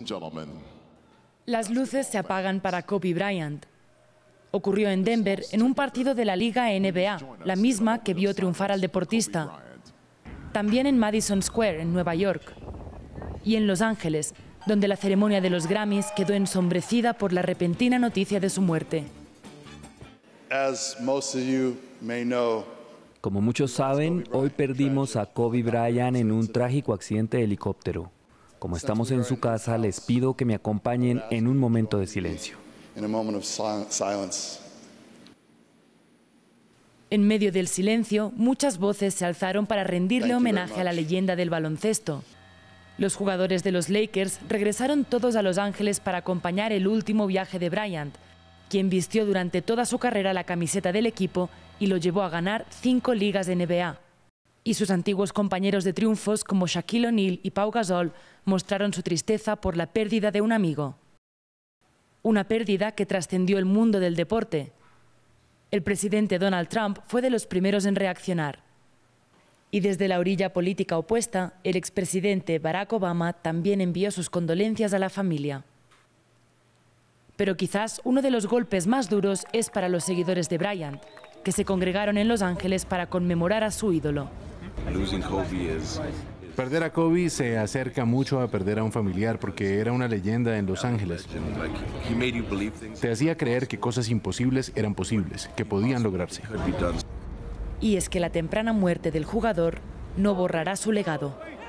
Las luces se apagan para Kobe Bryant. Ocurrió en Denver en un partido de la Liga NBA, la misma que vio triunfar al deportista. También en Madison Square, en Nueva York. Y en Los Ángeles, donde la ceremonia de los Grammys quedó ensombrecida por la repentina noticia de su muerte. Como muchos saben, hoy perdimos a Kobe Bryant en un trágico accidente de helicóptero. Como estamos en su casa, les pido que me acompañen en un momento de silencio. En medio del silencio, muchas voces se alzaron para rendirle homenaje a la leyenda del baloncesto. Los jugadores de los Lakers regresaron todos a Los Ángeles para acompañar el último viaje de Bryant, quien vistió durante toda su carrera la camiseta del equipo y lo llevó a ganar 5 ligas de NBA. Y sus antiguos compañeros de triunfos como Shaquille O'Neal y Pau Gasol mostraron su tristeza por la pérdida de un amigo. Una pérdida que trascendió el mundo del deporte. El presidente Donald Trump fue de los primeros en reaccionar. Y desde la orilla política opuesta, el expresidente Barack Obama también envió sus condolencias a la familia. Pero quizás uno de los golpes más duros es para los seguidores de Bryant, que se congregaron en Los Ángeles para conmemorar a su ídolo. Perder a Kobe se acerca mucho a perder a un familiar porque era una leyenda en Los Ángeles. Te hacía creer que cosas imposibles eran posibles, que podían lograrse. Y es que la temprana muerte del jugador no borrará su legado.